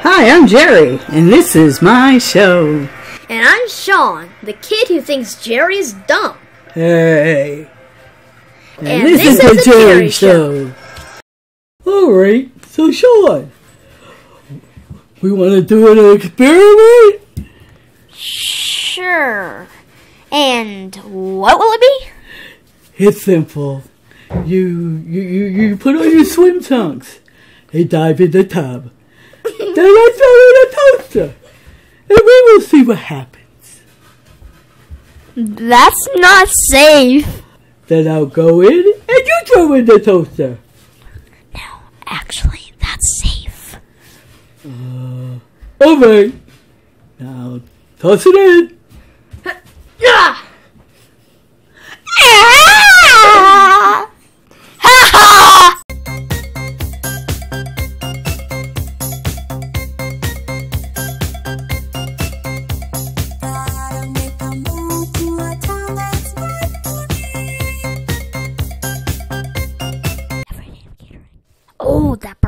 Hi, I'm Gerry, and this is my show. And I'm Shawn, the kid who thinks Gerry is dumb. Hey. And this is the Gerry Show. Alright, so Shawn, we want to do an experiment? Sure. And what will it be? It's simple. You put on your swim trunks and dive in the tub. Then I throw in a toaster, and we will see what happens. That's not safe. Then I'll go in, and you throw in the toaster. No, actually, that's safe. Alright. Now, toss it in. Oh, that